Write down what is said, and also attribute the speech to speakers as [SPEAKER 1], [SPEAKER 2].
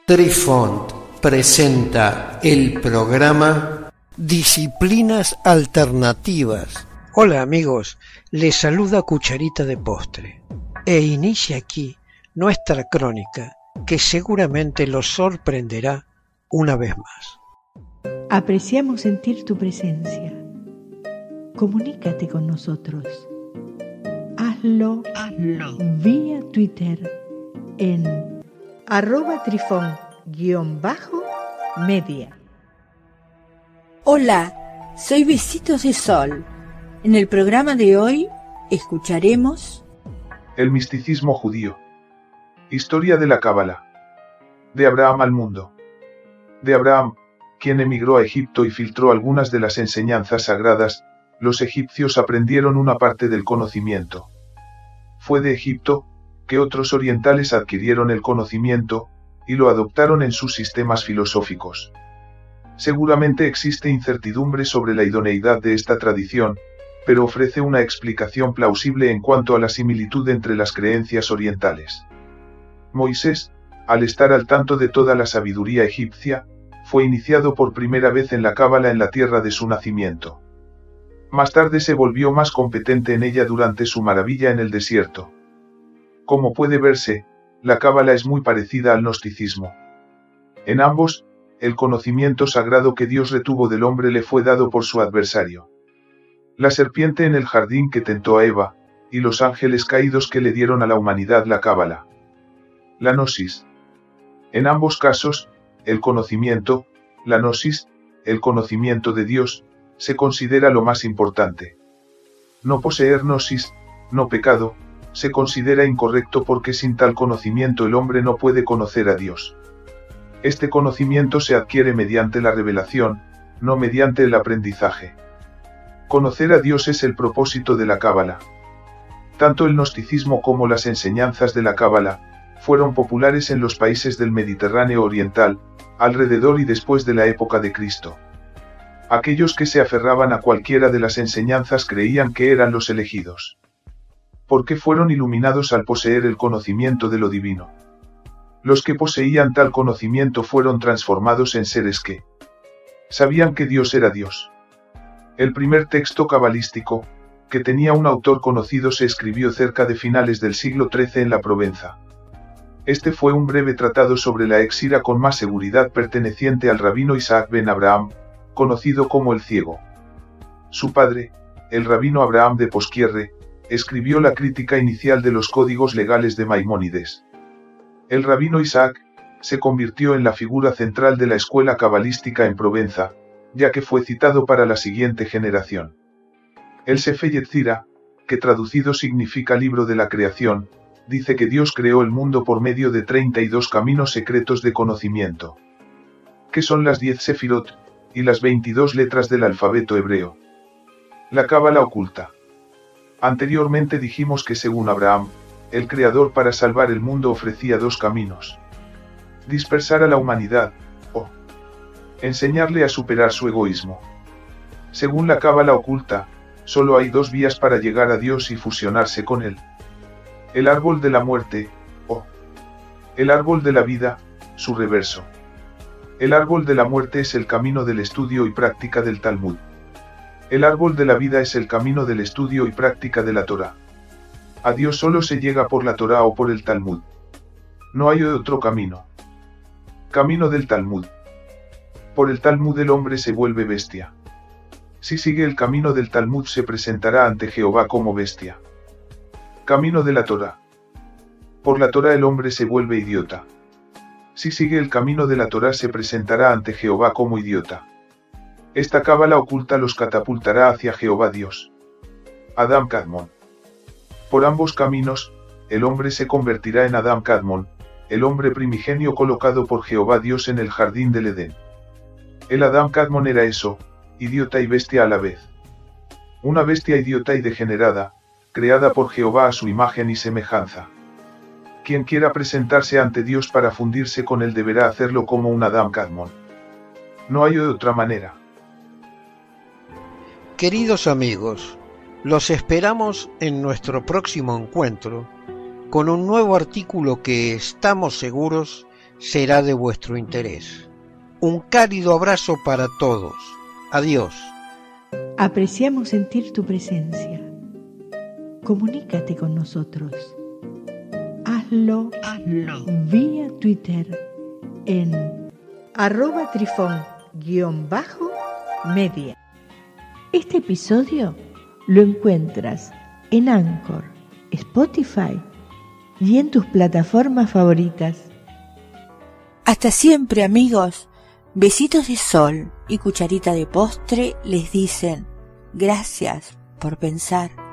[SPEAKER 1] Trifont presenta el programa Disciplinas Alternativas.
[SPEAKER 2] Hola amigos, les saluda Cucharita de Postre e inicia aquí nuestra crónica que seguramente los sorprenderá una vez más.
[SPEAKER 3] Apreciamos sentir tu presencia. Comunícate con nosotros. Hazlo vía Twitter en @trifon_media.
[SPEAKER 4] Hola, soy Besitos de Sol. En el programa de hoy escucharemos
[SPEAKER 5] el misticismo judío, historia de la Cábala, de Abraham al mundo, de Abraham, quien emigró a Egipto y filtró algunas de las enseñanzas sagradas. Los egipcios aprendieron una parte del conocimiento. Fue de Egipto que otros orientales adquirieron el conocimiento y lo adoptaron en sus sistemas filosóficos. Seguramente existe incertidumbre sobre la idoneidad de esta tradición, pero ofrece una explicación plausible en cuanto a la similitud entre las creencias orientales. Moisés, al estar al tanto de toda la sabiduría egipcia, fue iniciado por primera vez en la Cábala en la tierra de su nacimiento. Más tarde se volvió más competente en ella durante su maravilla en el desierto. Como puede verse, la Cábala es muy parecida al gnosticismo. En ambos, el conocimiento sagrado que Dios retuvo del hombre le fue dado por su adversario. La serpiente en el jardín que tentó a Eva, y los ángeles caídos que le dieron a la humanidad la Cábala. La gnosis. En ambos casos, el conocimiento, la gnosis, el conocimiento de Dios, se considera lo más importante. No poseer gnosis, no pecado, se considera incorrecto porque sin tal conocimiento el hombre no puede conocer a Dios. Este conocimiento se adquiere mediante la revelación, no mediante el aprendizaje. Conocer a Dios es el propósito de la Cábala. Tanto el gnosticismo como las enseñanzas de la Cábala fueron populares en los países del Mediterráneo oriental, alrededor y después de la época de Cristo. Aquellos que se aferraban a cualquiera de las enseñanzas creían que eran los elegidos. Porque fueron iluminados al poseer el conocimiento de lo divino. Los que poseían tal conocimiento fueron transformados en seres que sabían que Dios era Dios. El primer texto cabalístico, que tenía un autor conocido, se escribió cerca de finales del siglo XIII en la Provenza. Este fue un breve tratado sobre la Éxira con más seguridad perteneciente al rabino Isaac ben Abraham, conocido como el Ciego. Su padre, el rabino Abraham de Posquierre, escribió la crítica inicial de los códigos legales de Maimónides. El rabino Isaac se convirtió en la figura central de la escuela cabalística en Provenza, ya que fue citado para la siguiente generación. El Sefer Yetzirah, que traducido significa libro de la creación, dice que Dios creó el mundo por medio de 32 caminos secretos de conocimiento, que son las 10 sefirot, y las 22 letras del alfabeto hebreo. La Cábala oculta. Anteriormente dijimos que según Abraham, el Creador para salvar el mundo ofrecía dos caminos. Dispersar a la humanidad, o enseñarle a superar su egoísmo. Según la Cábala oculta, solo hay dos vías para llegar a Dios y fusionarse con Él. El árbol de la muerte, o el árbol de la vida, su reverso. El árbol de la muerte es el camino del estudio y práctica del Talmud. El árbol de la vida es el camino del estudio y práctica de la Torá. A Dios solo se llega por la Torá o por el Talmud. No hay otro camino. Camino del Talmud. Por el Talmud el hombre se vuelve bestia. Si sigue el camino del Talmud se presentará ante Jehová como bestia. Camino de la Torá. Por la Torá el hombre se vuelve idiota. Si sigue el camino de la Torá se presentará ante Jehová como idiota. Esta Cábala oculta los catapultará hacia Jehová Dios. Adam Kadmon. Por ambos caminos, el hombre se convertirá en Adam Kadmon, el hombre primigenio colocado por Jehová Dios en el jardín del Edén. El Adam Kadmon era eso, idiota y bestia a la vez. Una bestia idiota y degenerada, creada por Jehová a su imagen y semejanza. Quien quiera presentarse ante Dios para fundirse con él deberá hacerlo como un Adam Kadmon. No hay otra manera.
[SPEAKER 2] Queridos amigos, los esperamos en nuestro próximo encuentro con un nuevo artículo que estamos seguros
[SPEAKER 1] será de vuestro interés. Un cálido abrazo para todos. Adiós.
[SPEAKER 3] Apreciamos sentir tu presencia. Comunícate con nosotros. Hazlo vía Twitter en @trifón_media. Este episodio lo encuentras en Anchor, Spotify y en tus plataformas favoritas.
[SPEAKER 4] Hasta siempre, amigos. Besitos de sol y cucharita de postre les dicen gracias por pensar.